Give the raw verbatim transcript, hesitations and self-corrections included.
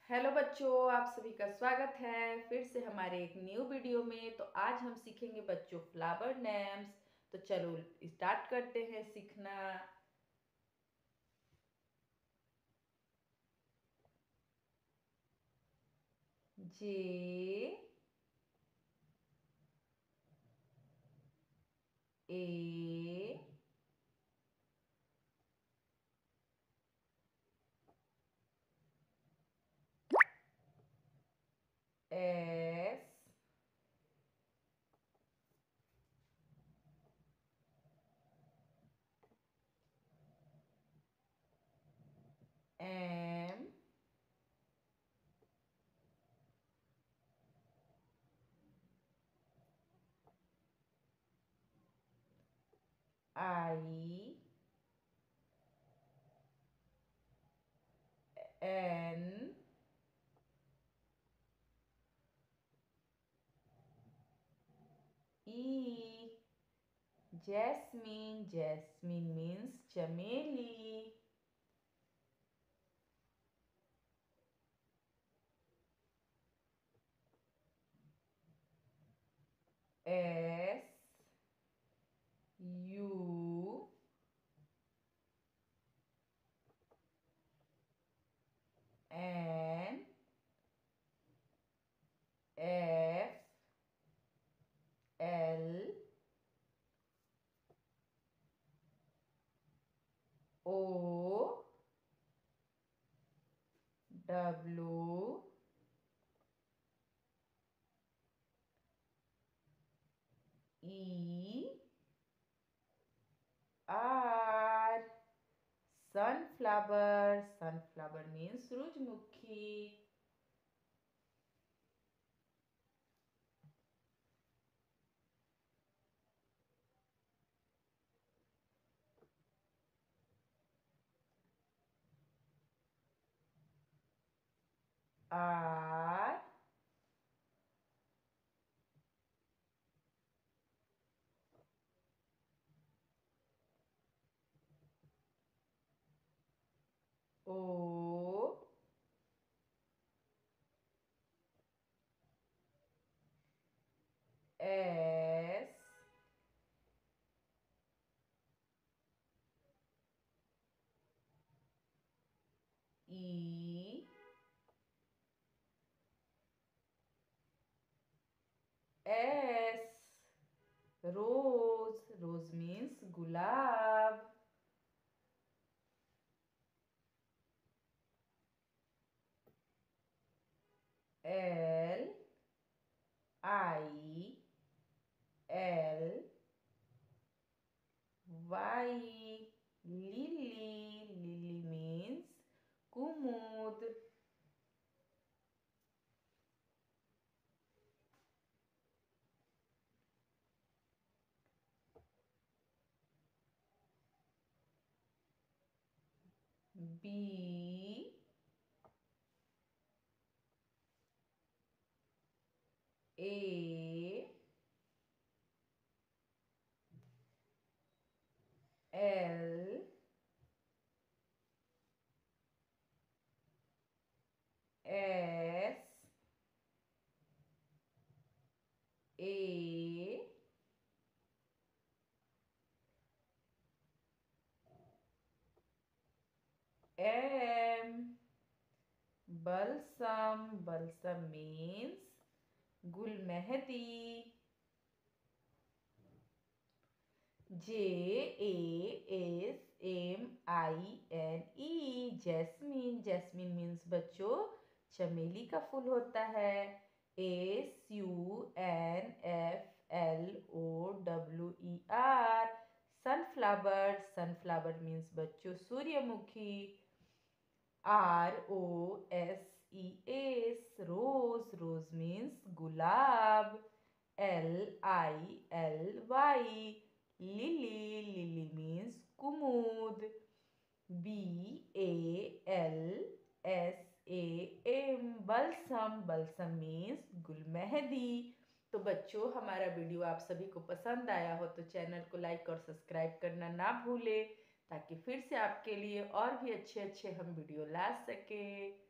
Hello बच्चों, आप सभी का स्वागत है फिर से हमारे एक न्यू वीडियो में। तो आज हम सीखेंगे बच्चों फ्लावर नेम्स। तो चलो स्टार्ट करते हैं सीखना। J A S M I N E. Jasmine, jasmine means चमेली। S U N F L O W E R. Sunflower, sunflower means सूरजमुखी। R O S E S. Rose, rose means गुलाब। L I L Y. Lily, lily means कुमुद। B A L S A M. Balsam, balsam means गुलमेहदी। J A S M I N E. Jasmine, jasmine means बच्चों चमेली का फूल होता है। S U N F L O W E R. Sunflower, sunflower means बच्चों सूर्यमुखी। R O S E S. Rose, rose means गुलाब। L I L Y. Lily, lily means कुमुद। B A L S A M. Balsam, balsam means गुलमेहदी। तो बच्चों हमारा video आप सभी को पसंद आया हो तो चैनल को लाइक और सब्सक्राइब करना ना भूलें, ताकि फिर से आपके लिए और भी अच्छे अच्छे हम वीडियो ला सकें।